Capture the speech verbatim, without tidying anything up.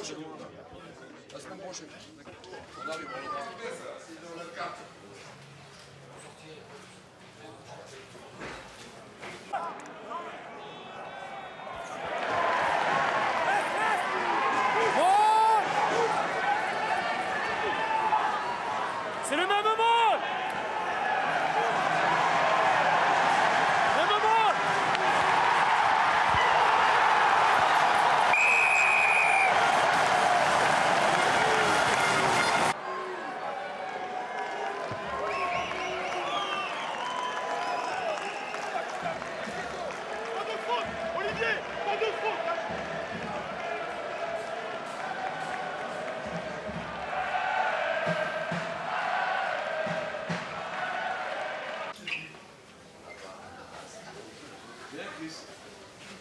prochaine. La semaine prochaine. On arrive, on va. C'est le même moment. Même moment. Pas de faute, Olivier, pas de faute. Bien, Chris.